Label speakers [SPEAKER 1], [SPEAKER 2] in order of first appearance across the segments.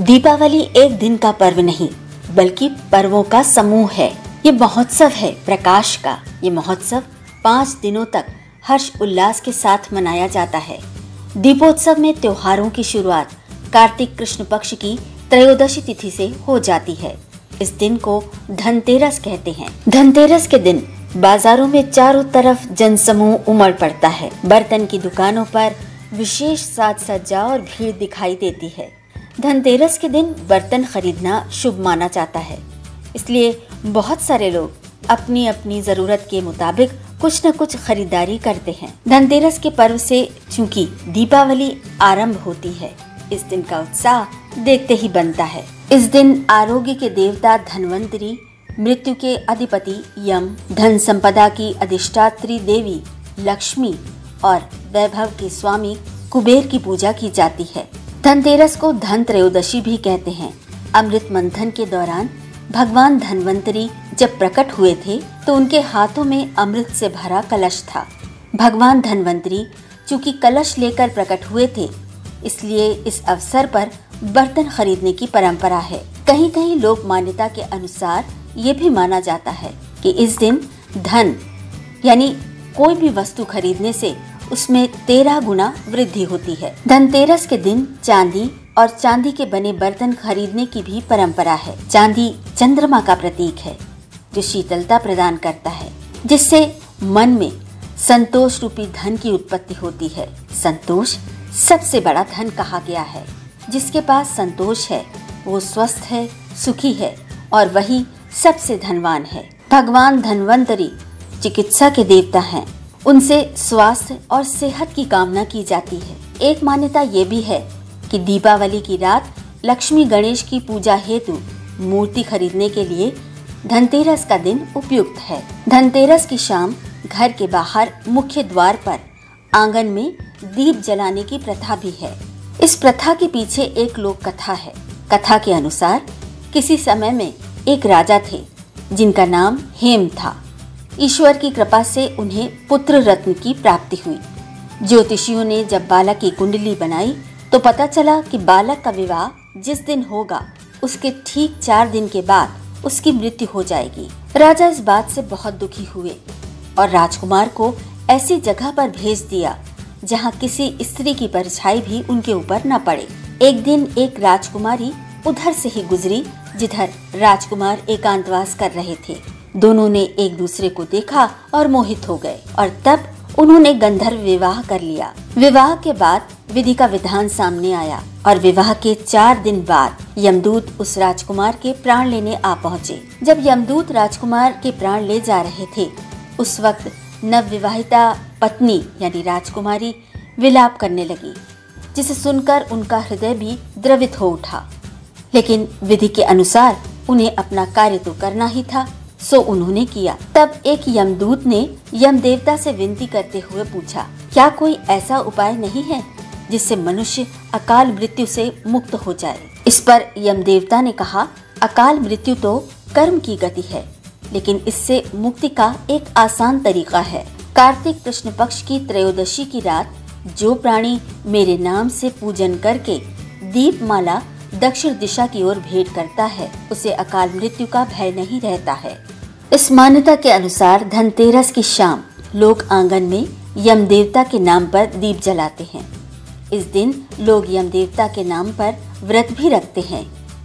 [SPEAKER 1] दीपावली एक दिन का पर्व नहीं बल्कि पर्वों का समूह है। ये महोत्सव है प्रकाश का। ये महोत्सव 5 दिनों तक हर्ष उल्लास के साथ मनाया जाता है। दीपोत्सव में त्योहारों की शुरुआत कार्तिक कृष्ण पक्ष की त्रयोदशी तिथि से हो जाती है। इस दिन को धनतेरस कहते हैं। धनतेरस के दिन बाजारों में चारों तरफ जनसमूह उमड़ पड़ता है। बर्तन की दुकानों पर विशेष साज सज्जा और भीड़ दिखाई देती है। धनतेरस के दिन बर्तन खरीदना शुभ माना जाता है, इसलिए बहुत सारे लोग अपनी अपनी जरूरत के मुताबिक कुछ न कुछ खरीदारी करते हैं। धनतेरस के पर्व से चूंकि दीपावली आरंभ होती है, इस दिन का उत्साह देखते ही बनता है। इस दिन आरोग्य के देवता धन्वंतरी, मृत्यु के अधिपति यम, धन संपदा की अधिष्ठात्री देवी लक्ष्मी और वैभव के स्वामी कुबेर की पूजा की जाती है। धनतेरस को धन त्रयोदशी भी कहते हैं। अमृत मंथन के दौरान भगवान धन्वंतरी जब प्रकट हुए थे तो उनके हाथों में अमृत से भरा कलश था। भगवान धन्वंतरी चूंकि कलश लेकर प्रकट हुए थे, इसलिए इस अवसर पर बर्तन खरीदने की परंपरा है। कहीं कहीं लोक मान्यता के अनुसार ये भी माना जाता है कि इस दिन धन यानी कोई भी वस्तु खरीदने से उसमें 13 गुना वृद्धि होती है। धनतेरस के दिन चांदी और चांदी के बने बर्तन खरीदने की भी परंपरा है। चांदी चंद्रमा का प्रतीक है जो शीतलता प्रदान करता है, जिससे मन में संतोष रूपी धन की उत्पत्ति होती है। संतोष सबसे बड़ा धन कहा गया है। जिसके पास संतोष है वो स्वस्थ है, सुखी है और वही सबसे धनवान है। भगवान धन्वंतरी चिकित्सा के देवता हैं। उनसे स्वास्थ्य और सेहत की कामना की जाती है। एक मान्यता ये भी है कि दीपावली की रात लक्ष्मी गणेश की पूजा हेतु मूर्ति खरीदने के लिए धनतेरस का दिन उपयुक्त है। धनतेरस की शाम घर के बाहर मुख्य द्वार पर आंगन में दीप जलाने की प्रथा भी है। इस प्रथा के पीछे एक लोक कथा है। कथा के अनुसार किसी समय में एक राजा थे जिनका नाम हेम था। ईश्वर की कृपा से उन्हें पुत्र रत्न की प्राप्ति हुई। ज्योतिषियों ने जब बालक की कुंडली बनाई तो पता चला कि बालक का विवाह जिस दिन होगा उसके ठीक 4 दिन के बाद उसकी मृत्यु हो जाएगी। राजा इस बात से बहुत दुखी हुए और राजकुमार को ऐसी जगह पर भेज दिया जहां किसी स्त्री की परछाई भी उनके ऊपर न पड़े। एक दिन एक राजकुमारी उधर से ही गुजरी जिधर राजकुमार एकांतवास कर रहे थे। दोनों ने एक दूसरे को देखा और मोहित हो गए और तब उन्होंने गंधर्व विवाह कर लिया। विवाह के बाद विधि का विधान सामने आया और विवाह के 4 दिन बाद यमदूत उस राजकुमार के प्राण लेने आ पहुँचे। जब यमदूत राजकुमार के प्राण ले जा रहे थे, उस वक्त नवविवाहिता पत्नी यानी राजकुमारी विलाप करने लगी, जिसे सुनकर उनका हृदय भी द्रवित हो उठा। लेकिन विधि के अनुसार उन्हें अपना कार्य तो करना ही था, सो उन्होंने किया। तब एक यमदूत ने यम देवता से विनती करते हुए पूछा, क्या कोई ऐसा उपाय नहीं है जिससे मनुष्य अकाल मृत्यु से मुक्त हो जाए? इस पर यम देवता ने कहा, अकाल मृत्यु तो कर्म की गति है, लेकिन इससे मुक्ति का एक आसान तरीका है। कार्तिक कृष्ण पक्ष की त्रयोदशी की रात जो प्राणी मेरे नाम से पूजन करके दीपमाला दक्षिण दिशा की ओर भेंट करता है, उसे अकाल मृत्यु का भय नहीं रहता है। इस मान्यता के अनुसार धनतेरस की शाम लोग आंगन में यम देवता के नाम पर दीप जलाते हैं। इस दिन लोग यम देवता के नाम पर व्रत भी रखते हैं।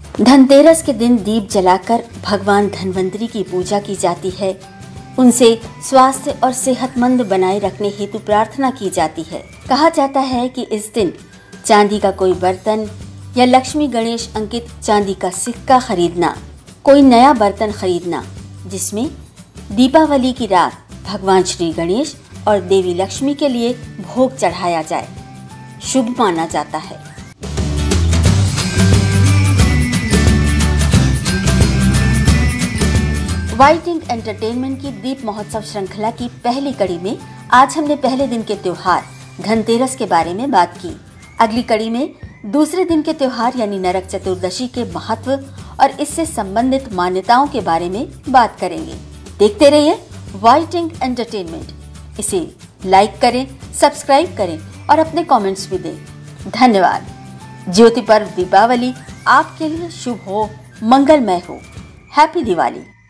[SPEAKER 1] धनतेरस के दिन दीप जलाकर भगवान धन्वंतरी की पूजा की जाती है। उनसे स्वास्थ्य और सेहतमंद बनाए रखने हेतु प्रार्थना की जाती है। कहा जाता है कि इस दिन चांदी का कोई बर्तन या लक्ष्मी गणेश अंकित चांदी का सिक्का खरीदना, कोई नया बर्तन खरीदना जिसमें दीपावली की रात भगवान श्री गणेश और देवी लक्ष्मी के लिए भोग चढ़ाया जाए, शुभ माना जाता है। व्हाइट इंक एंटरटेनमेंट की दीप महोत्सव श्रृंखला की पहली कड़ी में आज हमने पहले दिन के त्योहार धनतेरस के बारे में बात की। अगली कड़ी में दूसरे दिन के त्योहार यानी नरक चतुर्दशी के महत्व और इससे संबंधित मान्यताओं के बारे में बात करेंगे। देखते रहिए व्हाइट इंक एंटरटेनमेंट। इसे लाइक करें, सब्सक्राइब करें और अपने कमेंट्स भी दें। धन्यवाद। ज्योति पर्व दीपावली आपके लिए शुभ हो, मंगलमय हो। हैप्पी दिवाली।